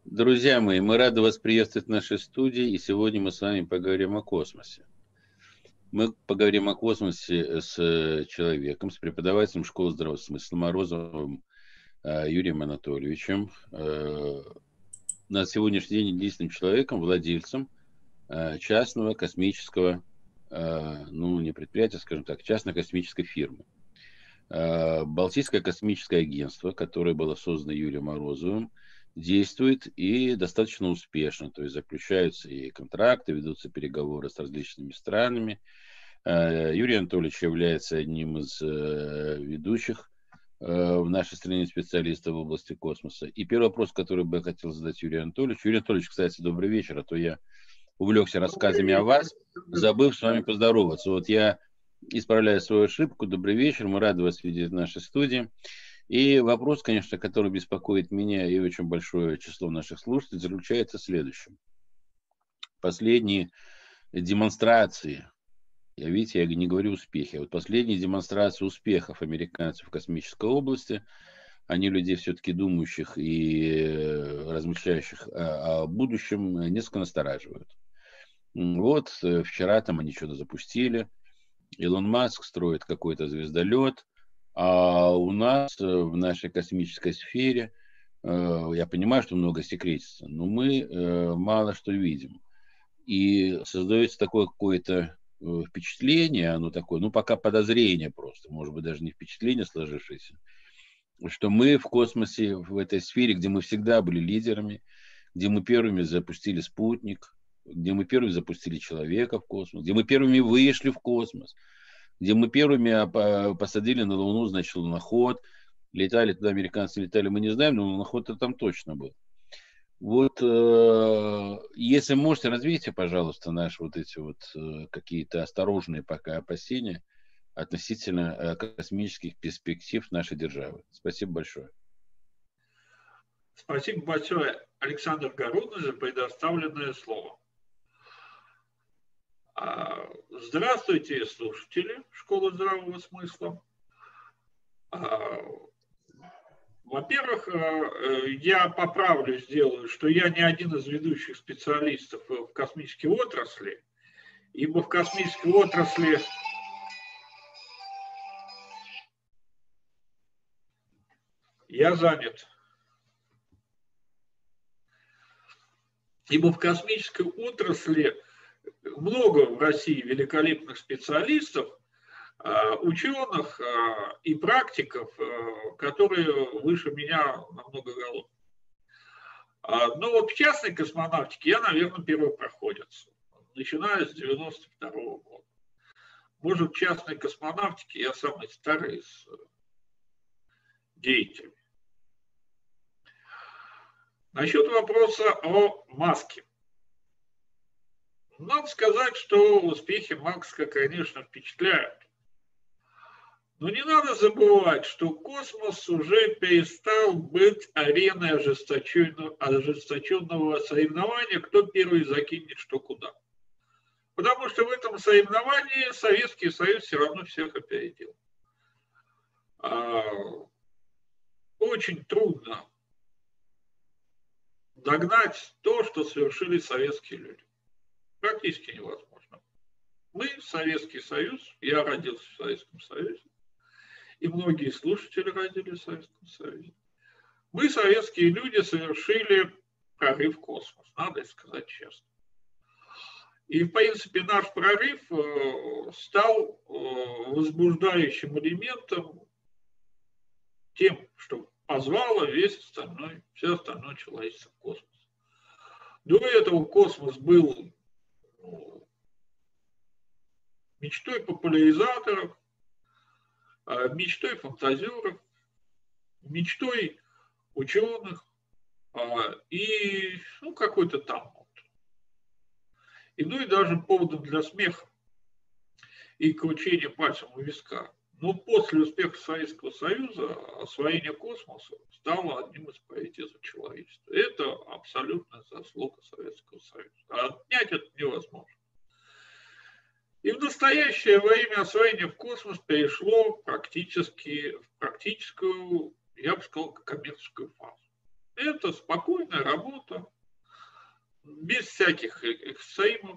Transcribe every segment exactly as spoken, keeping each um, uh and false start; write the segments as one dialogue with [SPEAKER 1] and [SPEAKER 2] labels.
[SPEAKER 1] Друзья мои, мы рады вас приветствовать в нашей студии, и сегодня мы с вами поговорим о космосе. Мы поговорим о космосе с человеком, с преподавателем школы здравого смысла Морозовым э, Юрием Анатольевичем. Э, на сегодняшний день единственным человеком, владельцем э, частного космического, э, ну не предприятия, скажем так, частной космической фирмы. Э, Балтийское космическое агентство, которое было создано Юрием Морозовым, действует и достаточно успешно. То есть заключаются и контракты, ведутся переговоры с различными странами. Э, Юрий Анатольевич является одним из э, ведущих э, в нашей стране специалистов в области космоса. И первый вопрос, который бы я хотел задать Юрию Анатольевичу. Юрий Анатольевич, кстати, добрый вечер, а то я увлекся рассказами о вас, забыв с вами поздороваться. Вот я исправляю свою ошибку. Добрый вечер, мы рады вас видеть в нашей студии. И вопрос, конечно, который беспокоит меня и очень большое число наших слушателей, заключается в следующем. Последние демонстрации, я, видите, я не говорю успехи, а вот последние демонстрации успехов американцев в космической области, они людей все-таки думающих и размышляющих о, о будущем несколько настораживают. Вот вчера там они что-то запустили, Илон Маск строит какой-то звездолет, а у нас в нашей космической сфере, я понимаю, что много секретится, но мы мало что видим. И создается такое какое-то впечатление, оно такое, ну пока подозрение просто, может быть даже не впечатление сложившееся, что мы в космосе, в этой сфере, где мы всегда были лидерами, где мы первыми запустили спутник, где мы первыми запустили человека в космос, где мы первыми вышли в космос, где мы первыми посадили на Луну, значит, луноход, летали туда, американцы летали, мы не знаем, но луноход-то там точно был. Вот, э, если можете, развейте, пожалуйста, наши вот эти вот э, какие-то осторожные пока опасения относительно э, космических перспектив нашей державы. Спасибо большое.
[SPEAKER 2] Спасибо большое, Александр Городный, за предоставленное слово. Здравствуйте, слушатели Школы здравого смысла. Во-первых, я поправлю, сделаю, что я не один из ведущих специалистов в космической отрасли, ибо в космической отрасли я занят. Ибо в космической отрасли много в России великолепных специалистов, ученых и практиков, которые выше меня намного голов. Но вот в частной космонавтике я, наверное, первопроходец, начиная с девяносто второго года. Может, в частной космонавтике я самый старый из деятелей. Насчет вопроса о Маске. Надо сказать, что успехи Маска, конечно, впечатляют. Но не надо забывать, что космос уже перестал быть ареной ожесточенного, ожесточенного соревнования, кто первый закинет что куда. Потому что в этом соревновании Советский Союз все равно всех опередил. Очень трудно догнать то, что совершили советские люди. Практически невозможно. Мы, Советский Союз, я родился в Советском Союзе, и многие слушатели родились в Советском Союзе. Мы, советские люди, совершили прорыв в космос, надо сказать честно. И, в принципе, наш прорыв стал возбуждающим элементом тем, что позвало весь остальной, все остальное человечество в космос. До этого космос был мечтой популяризаторов, мечтой фантазеров, мечтой ученых и ну, какой-то там вот. И, ну и даже поводом для смеха и кручения пальцем у виска. Но после успеха Советского Союза освоение космоса стало одним из приоритетов человечества. Это абсолютная заслуга Советского Союза. Отнять это невозможно. И в настоящее время освоение в космос перешло практически в практическую, я бы сказал, коммерческую фазу. Это спокойная работа, без всяких эксцессов.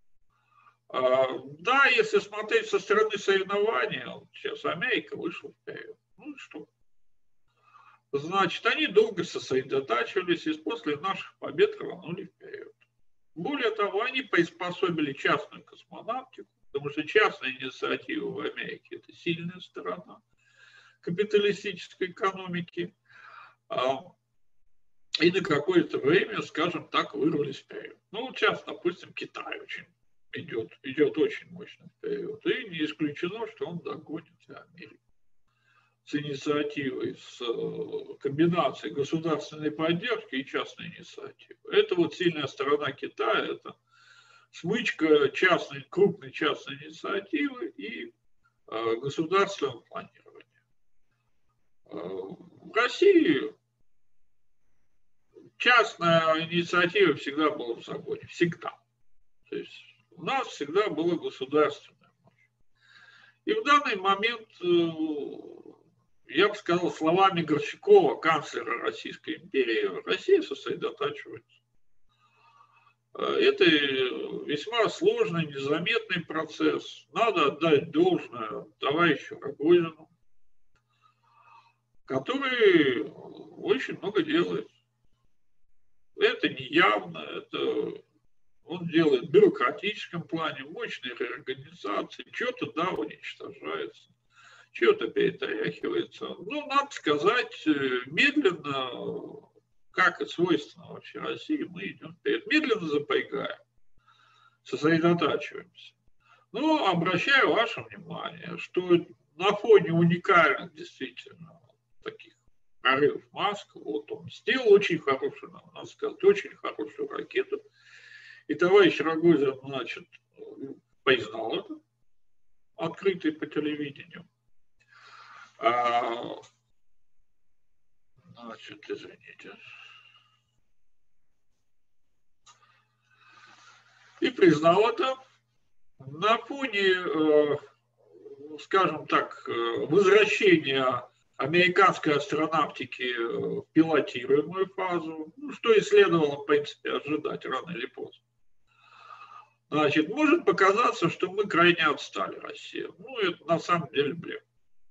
[SPEAKER 2] Да, если смотреть со стороны соревнования, сейчас Америка вышла вперед. Ну что? Значит, они долго сосредотачивались и после наших побед рванули вперед. Более того, они приспособили частную космонавтику, потому что частная инициатива в Америке – это сильная сторона капиталистической экономики. И на какое-то время, скажем так, вырвались вперед. Ну, вот сейчас, допустим, Китай очень идет, идет очень мощно вперед. И не исключено, что он догонит Америку. С инициативой, с комбинацией государственной поддержки и частной инициативы. Это вот сильная сторона Китая, это смычка частной, крупной частной инициативы и э, государственного планирования. Э, в России частная инициатива всегда была в загоне, всегда. То есть у нас всегда была государственная мощь. И в данный момент... Э, Я бы сказал словами Горчакова, канцлера Российской империи, Россия сосредотачивается. Это весьма сложный, незаметный процесс. Надо отдать должное товарищу Рогозину, который очень много делает. Это не явно, это он делает в бюрократическом плане, мощной реорганизации, что-то, да, уничтожается. Что-то перетряхивается. Ну, надо сказать, медленно, как и свойственно вообще России, мы идем вперед. Медленно запрягаем, сосредотачиваемся. Но обращаю ваше внимание, что на фоне уникальных действительно таких прорывов Маска, вот он сделал очень хорошую, надо сказать, очень хорошую ракету. И товарищ Рогозин, значит, признал это, открытый по телевидению. А, значит, извините. И признал это на фоне, скажем так, возвращения американской астронавтики в пилотируемую фазу, ну, что и следовало, в принципе, ожидать рано или поздно. Значит, может показаться, что мы крайне отстали, Россия. Ну, это на самом деле бред.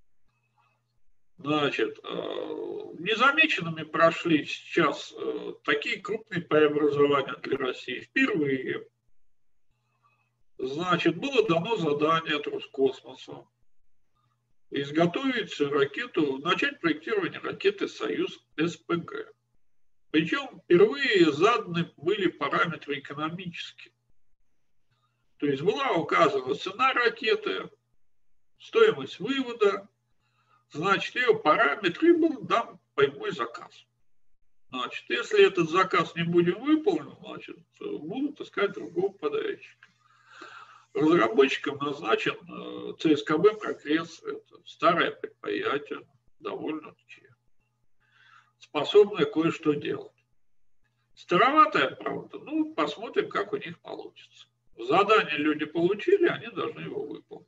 [SPEAKER 2] Значит, незамеченными прошли сейчас такие крупные преобразования для России. Впервые, значит, было дано задание от Роскосмоса изготовить ракету, начать проектирование ракеты «Союз-СПГ». Причем впервые заданы были параметры экономические. То есть была указана цена ракеты, стоимость вывода, значит, ее параметры, был дан прямой заказ. Значит, если этот заказ не будет выполнен, значит, будут искать другого подрядчика. Разработчиком назначен ЦСКБ «Прогресс». Это старое предприятие, довольно-таки способное кое-что делать. Староватая, правда, ну, посмотрим, как у них получится. Задание люди получили, они должны его выполнить.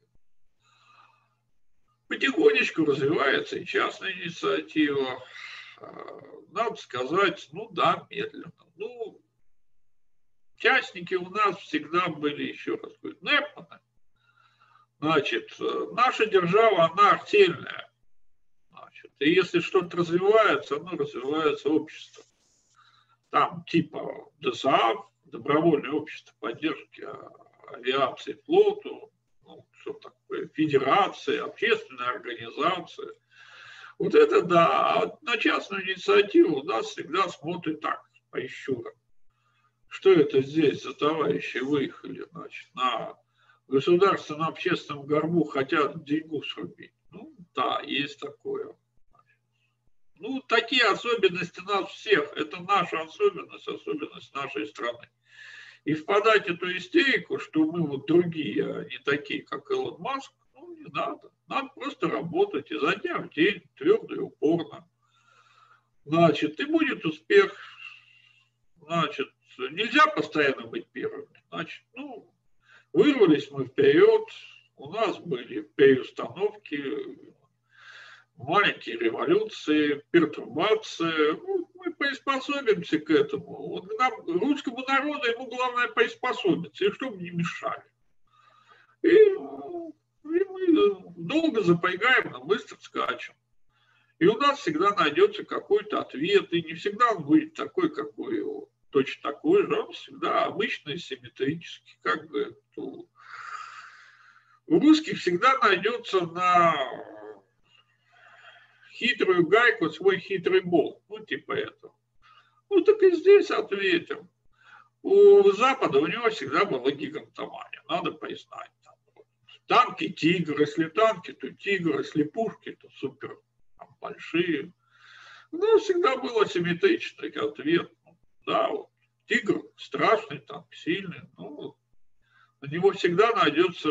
[SPEAKER 2] Потихонечку развивается и частная инициатива. Надо сказать, ну да, медленно. Ну, частники у нас всегда были, еще раз говорю, Непманы. Значит, наша держава, она артельная. Значит, и если что-то развивается, оно развивается обществом. Там типа ДСАФ, добровольное общество поддержки авиации, флоту, ну, что такое, федерация, общественная организация. Вот это да. А на частную инициативу у нас всегда смотрят так, по ищурам. Что это здесь за товарищи выехали, значит, на государственном общественном горбу хотят деньгу срубить. Ну, да, есть такое. Ну, такие особенности нас всех. Это наша особенность, особенность нашей страны. И впадать в эту истерику, что мы вот другие, а не такие, как Илон Маск, ну, не надо. Надо просто работать изо дня в день, твердо и упорно. Значит, и будет успех. Значит, нельзя постоянно быть первыми. Значит, ну, вырвались мы вперед, у нас были переустановки, маленькие революции, пертурбации. Ну, мы приспособимся к этому. Вот нам, русскому народу, ему главное приспособиться, и чтобы не мешали. И, и мы долго запрягаем, но быстро скачем. И у нас всегда найдется какой-то ответ, и не всегда он будет такой, какой его, точно такой же, он всегда обычный, симметрический, как бы. У русских всегда найдется на хитрую гайку свой хитрый болт, ну типа этого. Ну так и здесь ответим. У Запада у него всегда была гигантомания, надо признать. Танки «Тигр», если танки, то «Тигр», если пушки, то супер там, большие. Ну, всегда был асимметричный ответ. Да, вот, «Тигр» страшный, танк сильный, но на него всегда найдется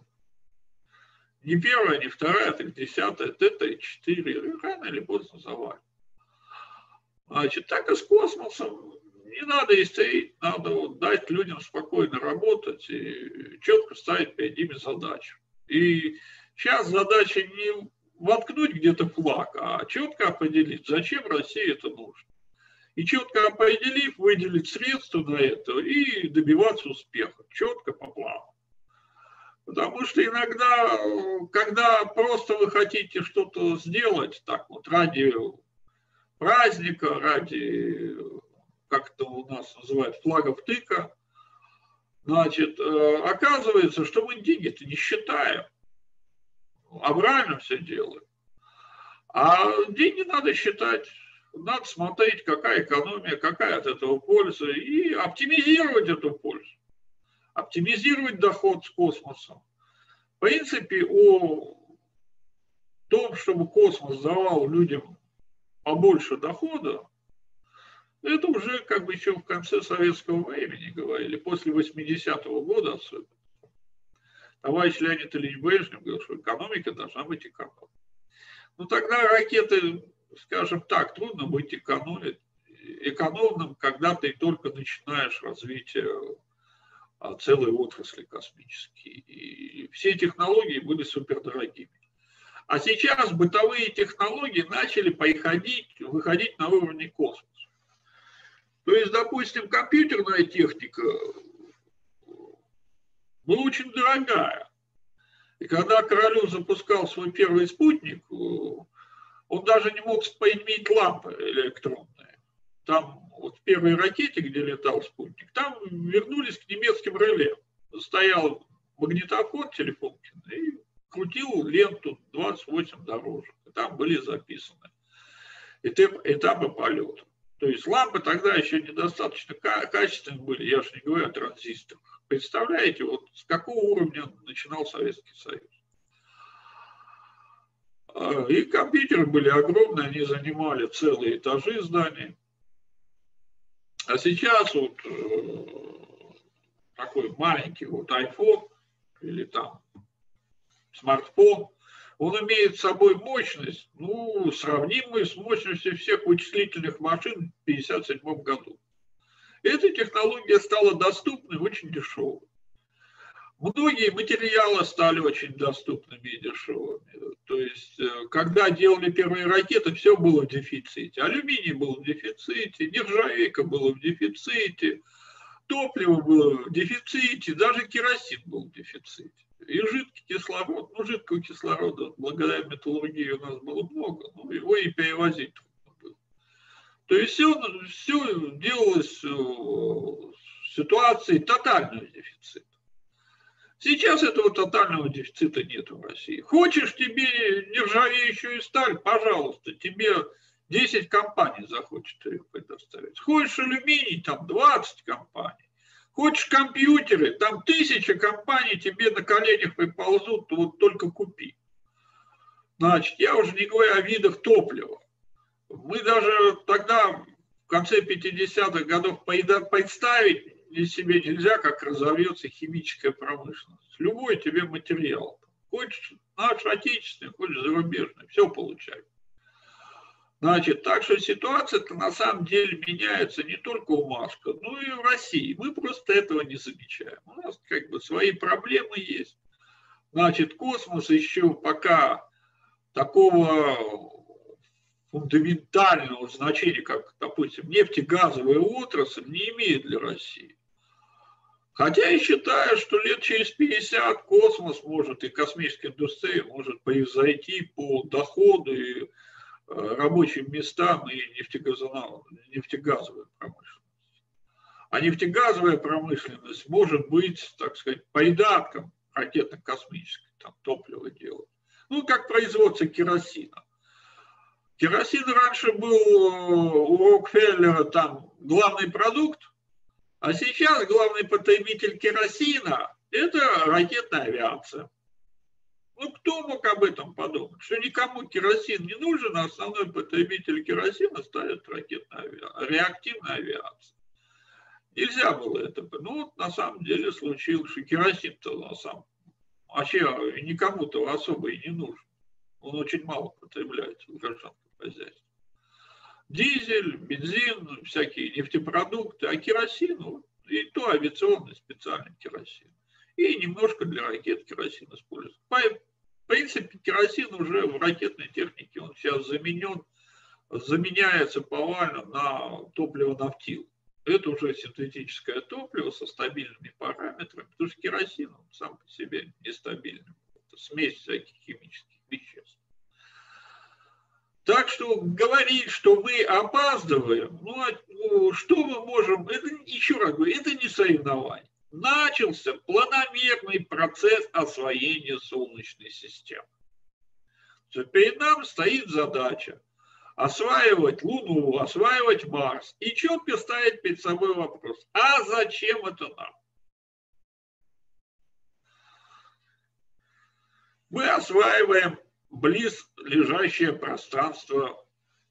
[SPEAKER 2] не первая, не вторая, так десятая, Т четыре, рано или поздно завалит. Значит, так и с космосом. Не надо истерить, надо вот дать людям спокойно работать и четко ставить перед ними задачу. И сейчас задача не воткнуть где-то флаг, а четко определить, зачем России это нужно. И четко определив, выделить средства на это и добиваться успеха, четко по плану. Потому что иногда, когда просто вы хотите что-то сделать, так вот, ради праздника, ради, как это у нас называют, флагов тыка, значит, оказывается, что мы деньги-то не считаем, а правильно все делаем. А деньги надо считать, надо смотреть, какая экономия, какая от этого польза, и оптимизировать эту пользу, оптимизировать доход с космосом. В принципе, о том, чтобы космос давал людям побольше дохода, это уже как бы еще в конце советского времени говорили, после восьмидесятого года особенно. Товарищ Леонид Ильич Брежнев говорил, что экономика должна быть экономной. Ну тогда ракеты, скажем так, трудно быть экономным, когда ты только начинаешь развитие целой отрасли космической. И все технологии были супердорогими. А сейчас бытовые технологии начали приходить, выходить на уровне космоса. То есть, допустим, компьютерная техника была очень дорогая. И когда Королёв запускал свой первый спутник, он даже не мог поиметь лампы электронные. Там вот в первой ракете, где летал спутник, там вернулись к немецким реле. Стоял магнитофон телефонкин и крутил ленту двадцать восемь дорожек. И там были записаны этапы полета. То есть лампы тогда еще недостаточно качественные были, я же не говорю о транзисторах. Представляете, вот с какого уровня начинал Советский Союз. И компьютеры были огромные, они занимали целые этажи зданий. А сейчас вот такой маленький вот iPhone или там смартфон, он имеет с собой мощность, ну, сравнимую с мощностью всех вычислительных машин в тысяча девятьсот пятьдесят седьмом году. Эта технология стала доступной, очень дешевой. Многие материалы стали очень доступными и дешевыми. То есть, когда делали первые ракеты, все было в дефиците. Алюминий был в дефиците, нержавейка была в дефиците, топливо было в дефиците, даже керосин был в дефиците. И жидкий кислород, ну, жидкого кислорода, благодаря металлургии у нас было много, но его и перевозить трудно было. То есть все, все делалось в ситуации тотального дефицита. Сейчас этого тотального дефицита нет в России. Хочешь тебе нержавеющую сталь, пожалуйста, тебе десять компаний захочет ее предоставить. Хочешь алюминий, там двадцать компаний. Хочешь компьютеры, там тысяча компаний тебе на коленях приползут, то вот только купи. Значит, я уже не говорю о видах топлива. Мы даже тогда, в конце пятидесятых годов, представить себе нельзя, как разовьется химическая промышленность. Любой тебе материал. Хочешь наш отечественный, хочешь зарубежный, все получай. Значит, так что ситуация-то на самом деле меняется не только у Маска, но и в России. Мы просто этого не замечаем. У нас как бы свои проблемы есть. Значит, космос еще пока такого фундаментального значения, как, допустим, нефтегазовая отрасль, не имеет для России. Хотя я считаю, что лет через пятьдесят космос может и космическая индустрия может превзойти по доходу и рабочим местам и нефтегазовой промышленности. А нефтегазовая промышленность может быть, так сказать, придатком ракетно-космической, там топливо делать. Ну, как производство керосина. Керосин раньше был у Рокфеллера там главный продукт, а сейчас главный потребитель керосина – это ракетная авиация. Ну, кто мог об этом подумать? Что никому керосин не нужен, а основной потребитель керосина ставит ракетная авиация, реактивная авиация. Нельзя было это. Ну, вот на самом деле случилось, что керосин-то на самом вообще никому-то особо и не нужен. Он очень мало потребляется в гражданском хозяйстве. Дизель, бензин, всякие нефтепродукты, а керосин, и то авиационный специальный керосин. И немножко для ракет керосин используется. В принципе, керосин уже в ракетной технике, он сейчас заменен, заменяется повально на топливо нафтил. Это уже синтетическое топливо со стабильными параметрами, потому что керосин он сам по себе нестабильный. Это смесь всяких химических веществ. Так что говорить, что мы опаздываем, ну, что мы можем, это, еще раз говорю, это не соревнование. Начался планомерный процесс освоения Солнечной системы. Перед нами стоит задача осваивать Луну, осваивать Марс. И четко ставить перед собой вопрос, а зачем это нам? Мы осваиваем близлежащее пространство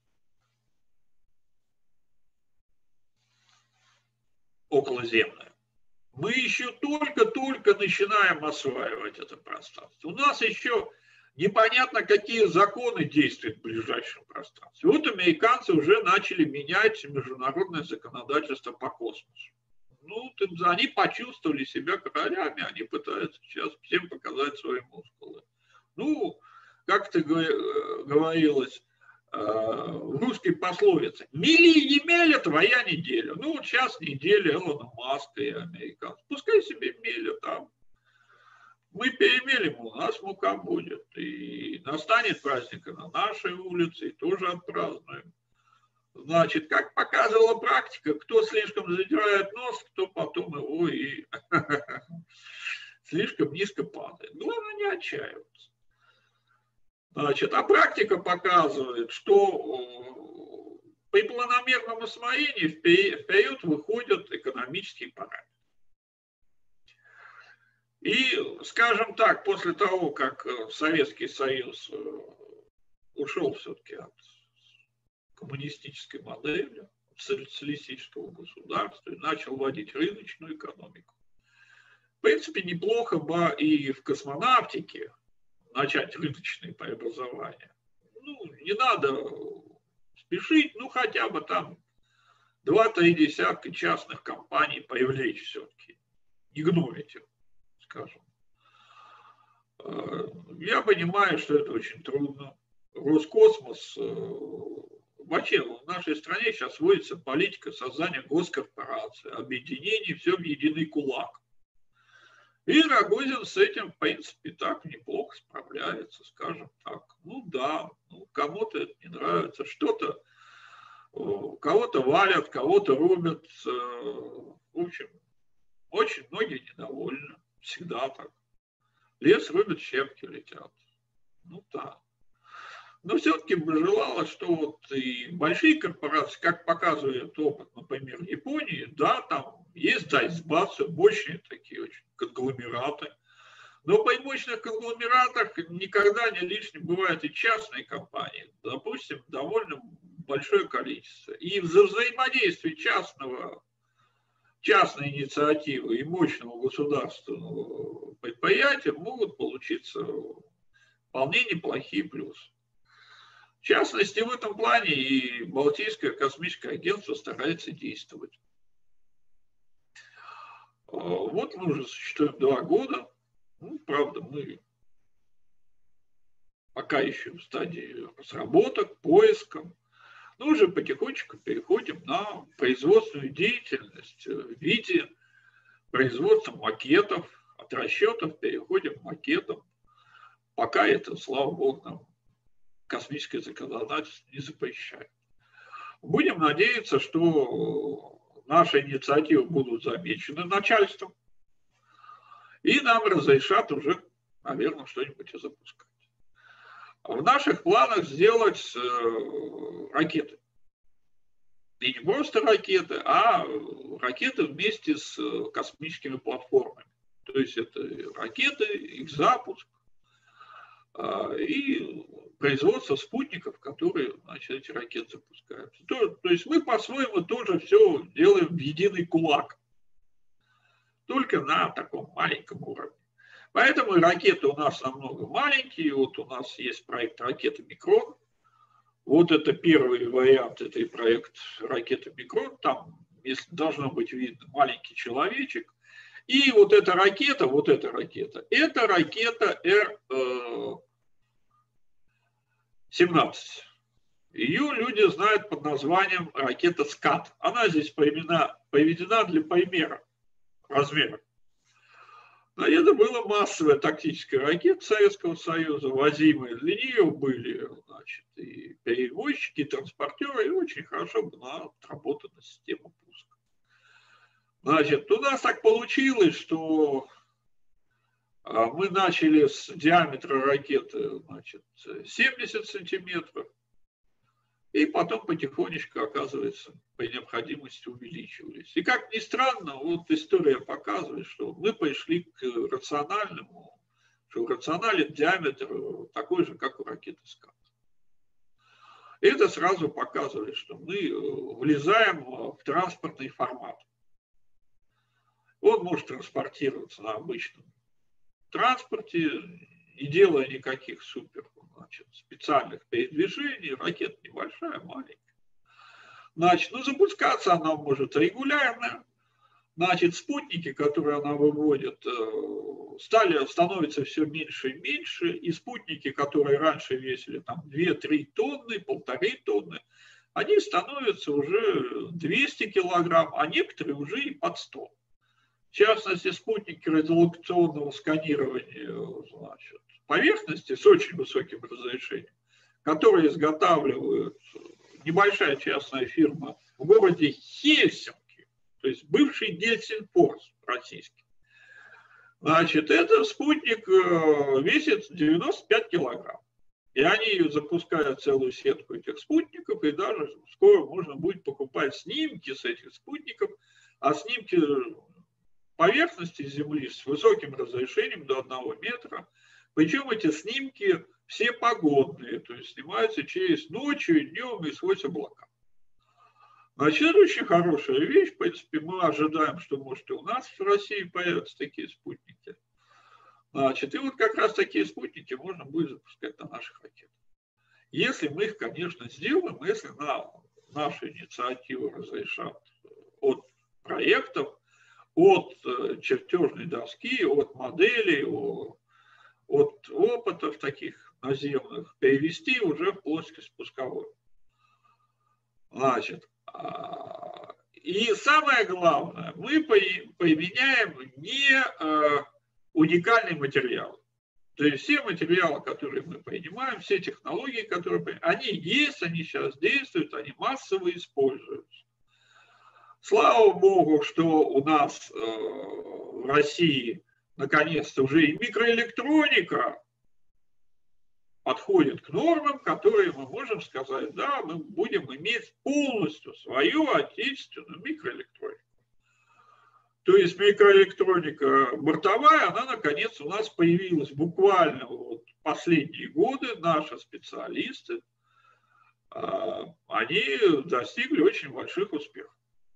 [SPEAKER 2] околоземное. Мы еще только-только начинаем осваивать это пространство. У нас еще непонятно, какие законы действуют в ближайшем пространстве. Вот американцы уже начали менять международное законодательство по космосу. Ну, они почувствовали себя королями, они пытаются сейчас всем показать свои мускулы. Ну, как это говорилось в русской пословице, мели не мели, твоя неделя. Ну, вот сейчас неделя Элона Маска и американцев. Пускай себе мелят там. Мы перемелим, у нас мука будет. И настанет праздник на нашей улице, и тоже отпразднуем. Значит, как показывала практика, кто слишком задирает нос, кто потом его и слишком низко падает. Главное не отчаиваться. Значит, а практика показывает, что при планомерном освоении вперед выходят экономические параметры. И, скажем так, после того, как Советский Союз ушел все-таки от коммунистической модели, социалистического государства, и начал вводить рыночную экономику, в принципе, неплохо бы и в космонавтике начать рыночные преобразования. Ну, не надо спешить, ну, хотя бы там два-три десятка частных компаний привлечь все-таки, не гнобить их, скажем. Я понимаю, что это очень трудно. Роскосмос, вообще в нашей стране сейчас вводится политика создания госкорпорации, объединений, все в единый кулак. И Рогозин с этим, в принципе, так неплохо справляется, скажем так. Ну да, ну, кому-то это не нравится, что-то, кого-то валят, кого-то рубят. В общем, очень многие недовольны, всегда так. Лес рубят, щепки летят. Ну да. Но все-таки бы желала, что вот и большие корпорации, как показывает опыт, например, Японии, да, там есть дайсбатсы, мощные такие очень конгломераты. Но при мощных конгломератах никогда не лишним бывают и частные компании, допустим, довольно большое количество. И за взаимодействие частного, частной инициативы и мощного государственного предприятия могут получиться вполне неплохие плюсы. В частности, в этом плане и Балтийское космическое агентство старается действовать. Вот мы уже существуем два года. Ну, правда, мы пока еще в стадии разработок, поиска. Но уже потихонечку переходим на производственную деятельность в виде производства макетов, от расчетов переходим к макетам. Пока это, слава богу, нам космическое законодательство не запрещает. Будем надеяться, что наши инициативы будут замечены начальством, и нам разрешат уже, наверное, что-нибудь и запускать. В наших планах сделать ракеты. И не просто ракеты, а ракеты вместе с космическими платформами. То есть это ракеты, их запуск и производство спутников, которые, значит, эти ракеты запускаются. То, то есть мы по-своему тоже все делаем в единый кулак. Только на таком маленьком уровне. Поэтому и ракеты у нас намного маленькие. Вот у нас есть проект ракеты «Микрон». Вот это первый вариант, это и проект ракеты «Микрон». Там, если должно быть видно, маленький человечек. И вот эта ракета, вот эта ракета, это ракета Р семнадцать. Ее люди знают под названием ракета «Скат». Она здесь приведена, приведена для примера размера. Это была массовая тактическая ракета Советского Союза, возимая. Для нее были, значит, и перевозчики, и транспортеры, и очень хорошо была отработана система пуска. Значит, у нас так получилось, что мы начали с диаметра ракеты, значит, семьдесят сантиметров, и потом потихонечку, оказывается, по необходимости увеличивались. И как ни странно, вот история показывает, что мы пришли к рациональному, что рационален диаметр такой же, как у ракеты «Скат». Это сразу показывает, что мы влезаем в транспортный формат. Он может транспортироваться на обычном транспорте, не делая никаких супер, значит, специальных передвижений. Ракета небольшая, маленькая. Значит, ну, запускаться она может регулярно. Значит, спутники, которые она выводит, стали, становятся все меньше и меньше. И спутники, которые раньше весили там две-три тонны, полторы тонны, они становятся уже двести килограмм, а некоторые уже и под сто. В частности, спутники радиолокационного сканирования, значит, поверхности с очень высоким разрешением, которые изготавливают небольшая частная фирма в городе Хельсинки, то есть бывший Гельсинфорс российский. Значит, этот спутник весит девяносто пять килограмм. И они запускают целую сетку этих спутников, и даже скоро можно будет покупать снимки с этих спутников, а снимки поверхности Земли с высоким разрешением до одного метра. Причем эти снимки все погодные, то есть снимаются через ночью и днем и сквозь облака. Значит, это очень хорошая вещь. В принципе, мы ожидаем, что, может, и у нас в России появятся такие спутники. Значит, и вот как раз такие спутники можно будет запускать на наших ракетах. Если мы их, конечно, сделаем, если на наши инициативы разрешат от проектов, от чертежной доски, от моделей, от опытов таких наземных, перевести уже в плоскость пусковую. Значит, и самое главное, мы применяем не уникальный материал. То есть все материалы, которые мы принимаем, все технологии, которые мы принимаем, они есть, они сейчас действуют, они массово используются. Слава богу, что у нас э, в России наконец-то уже и микроэлектроника подходит к нормам, которые мы можем сказать, да, мы будем иметь полностью свою отечественную микроэлектронику. То есть микроэлектроника бортовая, она наконец у нас появилась буквально вот последние годы. Наши специалисты, э, они достигли очень больших успехов.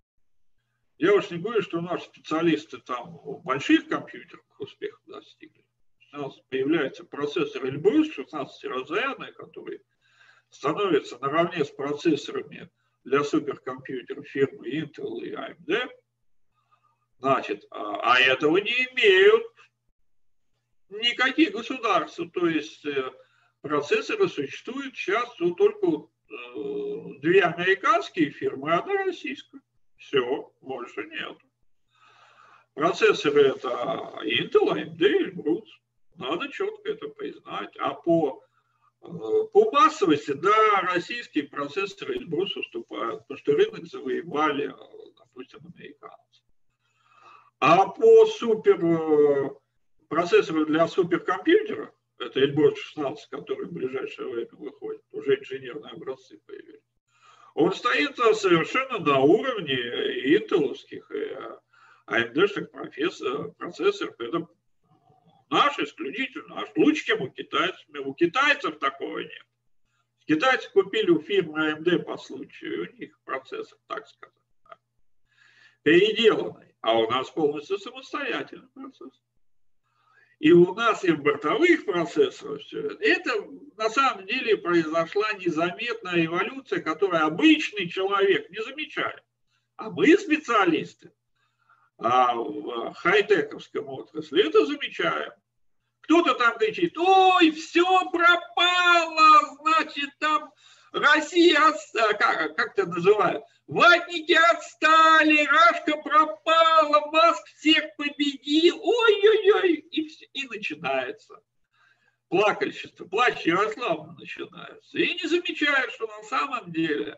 [SPEAKER 2] Я уж не говорю, что наши специалисты там в больших компьютерах успехов достигли. У нас появляется процессор Эльбрус шестнадцатиразрядный, который становится наравне с процессорами для суперкомпьютеров фирмы Intel и эй эм ди. Значит, а этого не имеют никакие государства. То есть процессоры существуют сейчас ну, только вот, э, две американские фирмы, одна российская. Все, больше нет. Процессоры это Intel, эй эм ди, Эльбрус. Надо четко это признать. А по, э, по массовости, да, российские процессоры Эльбрус уступают, потому что рынок завоевали, допустим, американцы. А по супер процессору для суперкомпьютера, это Эльбрус шестнадцать, который в ближайшее время выходит, уже инженерные образцы появились, он стоит совершенно на уровне интеловских и эй эм ди-шных процессоров. Это наш исключительно, наш лучше, чем у китайцев. У китайцев такого нет. Китайцы купили у фирмы эй эм ди по случаю, у них процессор, так сказать, переделанный, а у нас полностью самостоятельный процессор. И у нас и в бортовых процессорах все это. Это на самом деле произошла незаметная эволюция, которую обычный человек не замечает. А мы, специалисты, а в хай-тековском отрасли, это замечаем. Кто-то там кричит: ой, все пропало, значит, там Россия, как, как это называют, ватники отстали, Рашка пропала, Маск всех победил, ой-ой-ой, и, и начинается плакальщество, плач Ярославна начинается. И не замечают, что на самом деле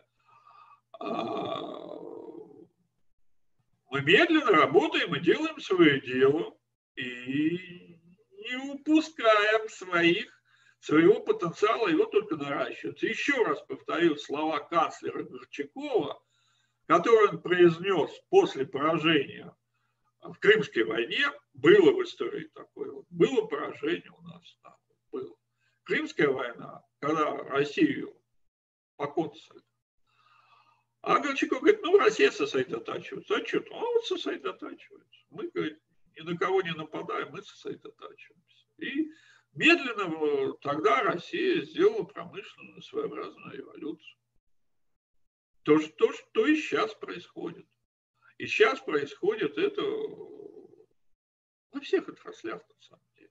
[SPEAKER 2] мы медленно работаем и делаем свое дело, и не упускаем своих своего потенциала, его только наращивается. Еще раз повторю слова канцлера Горчакова, которые он произнес после поражения в Крымской войне. Было в истории такое. Вот. Было поражение у нас. Да, было. Крымская война, когда Россию покончили. А Горчаков говорит: ну, Россия сосредотачивается. А что? А вот сосредотачивается. Мы, говорит, ни на кого не нападаем, мы сосредотачиваемся. И медленно тогда Россия сделала промышленную своеобразную революцию. То, что, что и сейчас происходит. И сейчас происходит это во всех отраслях, на самом деле.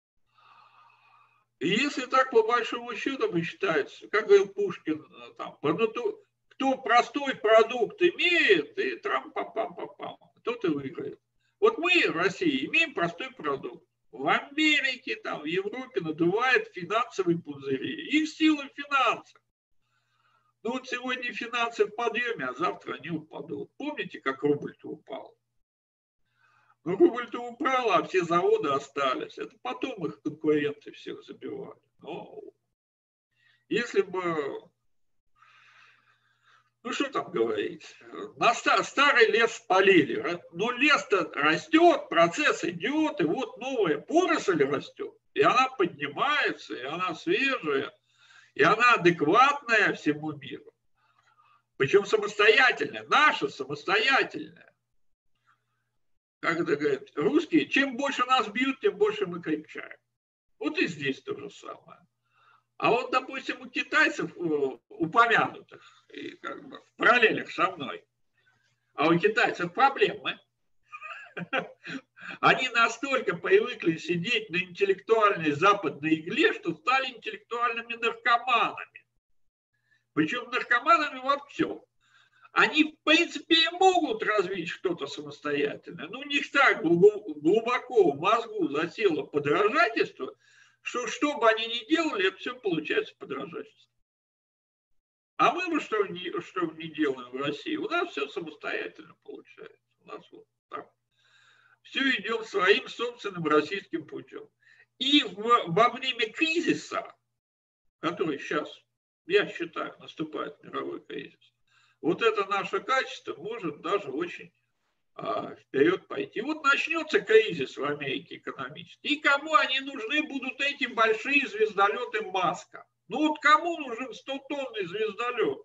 [SPEAKER 2] И если так по большому счету посчитается, как говорил Пушкин, там, кто простой продукт имеет, и трам-пам-пам-пам-пам, тот и выиграет. Вот мы в России имеем простой продукт. В Америке, там, в Европе надувает финансовые пузыри. Их сила в финансах. Ну вот сегодня финансы в подъеме, а завтра они упадут. Помните, как рубль-то упал? Ну, рубль-то упал, а все заводы остались. Это потом их конкуренты всех забивали. Но если бы... Ну, что там говорить? На старый лес спалили. Но лес-то растет, процесс идет, и вот новая поросль растет. И она поднимается, и она свежая, и она адекватная всему миру. Причем самостоятельная, наша самостоятельная. Как это говорят русские, чем больше нас бьют, тем больше мы крепчаем. Вот и здесь то же самое. А вот, допустим, у китайцев, упомянутых, и как бы в параллелях со мной, а у китайцев проблемы. Они настолько привыкли сидеть на интеллектуальной западной игле, что стали интеллектуальными наркоманами. Причем наркоманами во всем. Они, в принципе, и могут развить что-то самостоятельное, но у них так глубоко в мозгу засело подражательство, что что бы они ни делали, это все получается подражательство. А мы бы что не, что не делаем в России? У нас все самостоятельно получается. У нас вот так. Все идет своим собственным российским путем. И в, во время кризиса, который сейчас, я считаю, наступает мировой кризис, вот это наше качество может даже очень а, вперед пойти. Вот начнется кризис в Америке экономический. И кому они нужны будут эти большие звездолеты Маска? Ну вот кому нужен стотонный звездолет?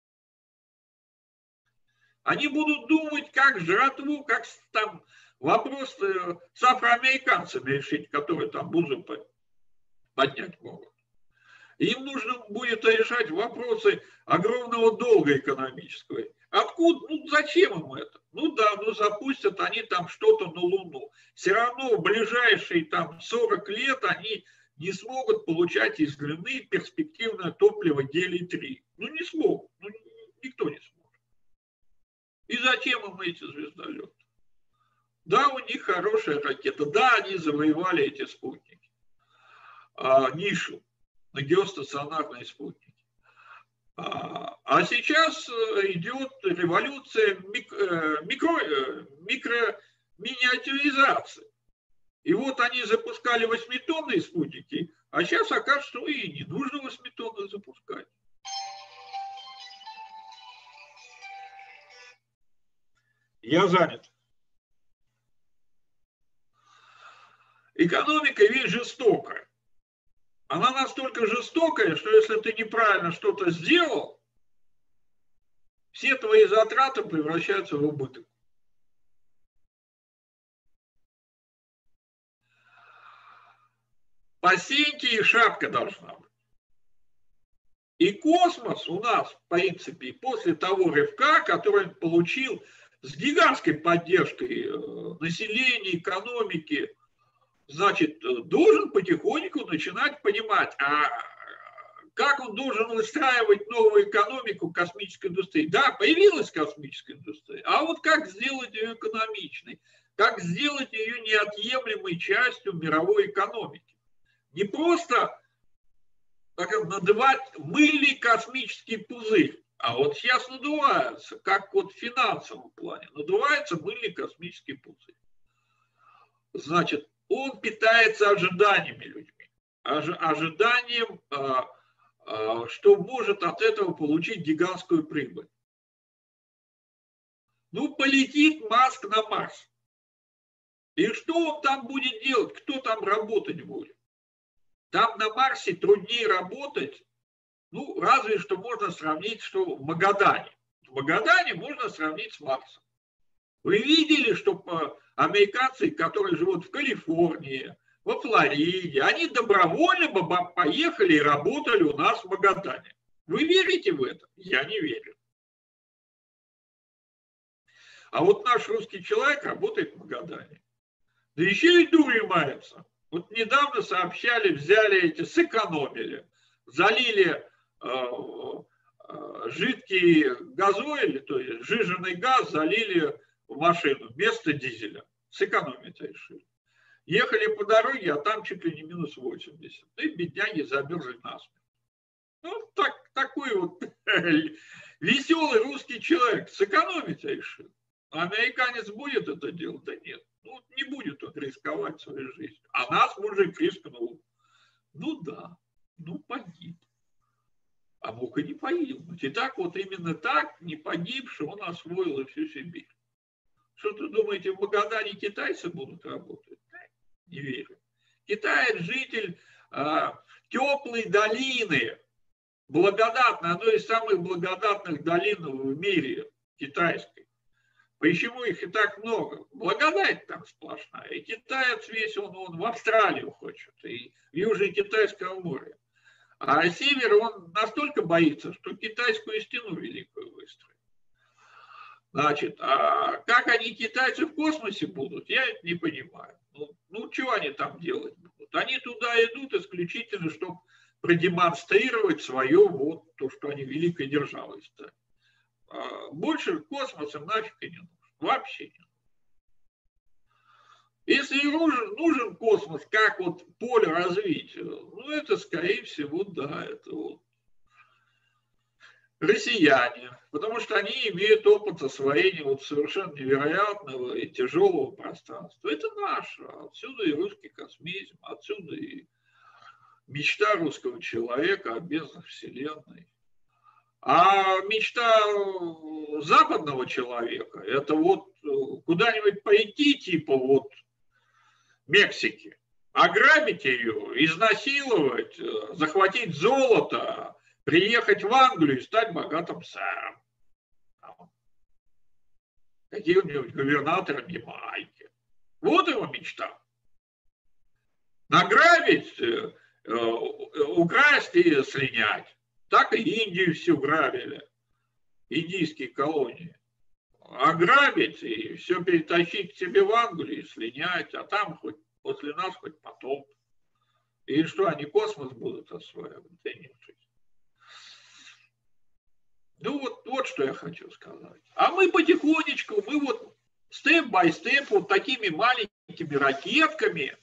[SPEAKER 2] Они будут думать, как жратву, как там вопрос с афроамериканцами решить, которые там бузу поднять могут. Им нужно будет решать вопросы огромного долга экономического. Откуда? Ну зачем им это? Ну да, ну запустят они там что-то на Луну. Все равно в ближайшие там сорок лет они не смогут получать из Луны перспективное топливо гелий три. Ну, не смогут. Ну, никто не сможет. И зачем им эти звездолеты? Да, у них хорошая ракета. Да, они завоевали эти спутники. А, нишу на геостационарные спутники. А, а сейчас идет революция микро, микро, микроминиатюризации. И вот они запускали восьмитонные спутники, а сейчас окажется, что и не нужно восьмитонных запускать. Я занят. Экономика ведь жестокая. Она настолько жестокая, что если ты неправильно что-то сделал, все твои затраты превращаются в убыток. Посейте, и шапка должна быть. И космос у нас, в принципе, после того рывка, который он получил с гигантской поддержкой населения, экономики, значит, должен потихоньку начинать понимать, а как он должен выстраивать новую экономику космической индустрии. Да, появилась космическая индустрия, а вот как сделать ее экономичной, как сделать ее неотъемлемой частью мировой экономики. Не просто так, надувать мыльный космический пузырь, а вот сейчас надувается, как вот в финансовом плане, надувается мыльный космический пузырь. Значит, он питается ожиданиями людьми, ожиданием, что может от этого получить гигантскую прибыль. Ну, полетит Маск на Марс. И что он там будет делать? Кто там работать будет? Там на Марсе труднее работать, ну, разве что можно сравнить, что в Магадане. В Магадане можно сравнить с Марсом. Вы видели, что американцы, которые живут в Калифорнии, во Флориде, они добровольно бы поехали и работали у нас в Магадане. Вы верите в это? Я не верю. А вот наш русский человек работает в Магадане. Да еще и дурью мается. Вот недавно сообщали, взяли эти, сэкономили, залили э, э, жидкий газоиль, то есть сжиженный газ, залили в машину вместо дизеля. Сэкономить решили. Ехали по дороге, а там чуть ли не минус восемьдесят. И бедняги замерзли насмерть. Ну, так, такой вот веселый русский человек. Сэкономить решил. Американец будет это делать? Да нет. Ну, не будет он рисковать своей жизнью. А нас мужик рискнул. Ну да, ну погиб. А мог и не погибнуть. И так вот именно так, не погибший, он освоил и всю Сибирь. Что ты думаете, в Магадане китайцы будут работать? Не верю. Китай житель а, теплой долины, благодатной, одной из самых благодатных долин в мире, китайской. Почему их и так много? Благодать там сплошная. И китаец весь, он, он в Австралию хочет, и в Южное Китайское море. А север он настолько боится, что китайскую стену великую выстроит. Значит, а как они, китайцы, в космосе будут, я это не понимаю. Ну, ну что они там делать будут? Они туда идут исключительно, чтобы продемонстрировать свое, вот то, что они великой державой стали. Больше космосом нафиг и не нужен. Вообще не нужен. Если нужен, нужен космос, как вот поле развития, ну это, скорее всего, да, это вот россияне. Потому что они имеют опыт освоения вот совершенно невероятного и тяжелого пространства. Это наше. Отсюда и русский космизм, отсюда и мечта русского человека о безднах Вселенной. А мечта западного человека, это вот куда-нибудь пойти, типа вот Мексики, ограбить ее, изнасиловать, захватить золото, приехать в Англию и стать богатым сэром. Какие-нибудь губернаторы Ямайки. Вот его мечта. Награбить, украсть и слинять. Так и Индию всю грабили, индийские колонии. Ограбить и все перетащить к себе в Англию и слинять, а там хоть после нас хоть потоп. И что, они космос будут осваивать? Да нет. Ну вот, вот что я хочу сказать. А мы потихонечку, мы вот степ-бай-степ, вот такими маленькими ракетками,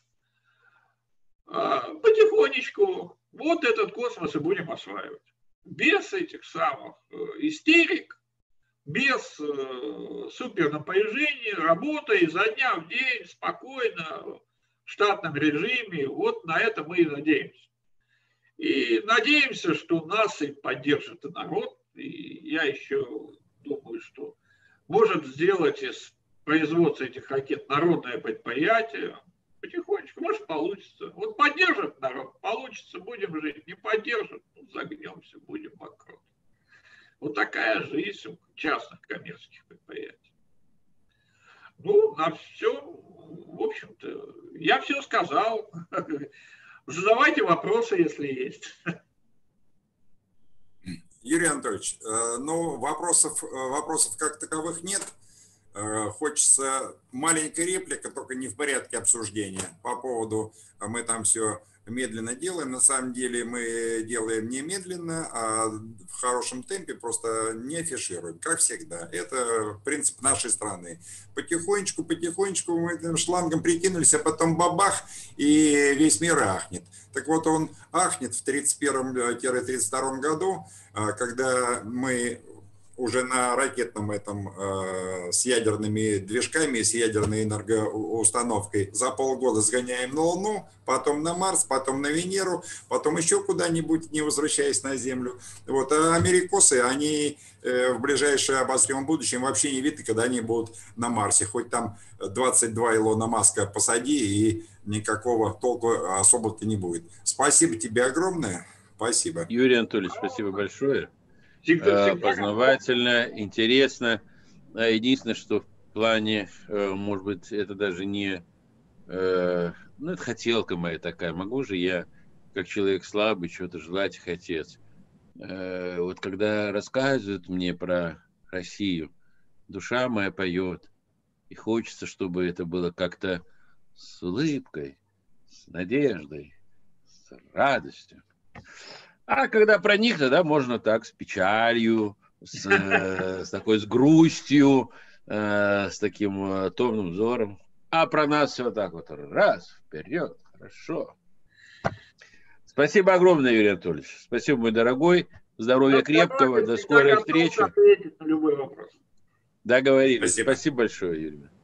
[SPEAKER 2] потихонечку вот этот космос и будем осваивать. Без этих самых истерик, без супернапряжения, работая изо дня в день, спокойно, в штатном режиме. Вот на это мы и надеемся. И надеемся, что нас и поддержит и народ. И я еще думаю, что может сделать из производства этих ракет народное предприятие. Потихонечку, может, получится. Вот поддержит народ, получится, будем жить. Не поддержит, ну, загнемся, будем банкроты. Вот такая жизнь частных коммерческих предприятий. Ну, на все, в общем-то, я все сказал. Задавайте вопросы, если есть.
[SPEAKER 3] Юрий Анатольевич, ну, вопросов, вопросов как таковых нет. Хочется маленькая реплика, только не в порядке обсуждения по поводу, мы там все медленно делаем. На самом деле мы делаем не медленно, а в хорошем темпе, просто не афишируем, как всегда. Это принцип нашей страны. Потихонечку, потихонечку мы этим шлангом прикинулись, а потом бабах, и весь мир ахнет. Так вот, он ахнет в тридцать первом — тридцать втором году, когда мы уже на ракетном этом э, с ядерными движками, с ядерной энергоустановкой за полгода сгоняем на Луну, потом на Марс, потом на Венеру, потом еще куда-нибудь, не возвращаясь на Землю. Вот. А америкосы, они э, в ближайшее обозримом будущем вообще не видно, когда они будут на Марсе. Хоть там двадцать два Илона Маска посади, и никакого толку особо-то не будет. Спасибо тебе огромное. Спасибо.
[SPEAKER 1] Юрий Анатольевич, спасибо большое. Познавательно, интересно. Единственное, что в плане, может быть, это даже не... Ну, это хотелка моя такая. Могу же я, как человек слабый, чего-то желать и хотеть. Вот когда рассказывают мне про Россию, душа моя поет. И хочется, чтобы это было как-то с улыбкой, с надеждой, с радостью. А когда про них, тогда можно так, с печалью, с, э, с такой, с грустью, э, с таким э, томным взором. А про нас все так вот, раз, вперед, хорошо. Спасибо огромное, Юрий Анатольевич. Спасибо, мой дорогой. Здоровья крепкого, до скорой встречи.
[SPEAKER 2] Ответить на любой вопрос.
[SPEAKER 1] Договорились. Спасибо, Спасибо большое, Юрий.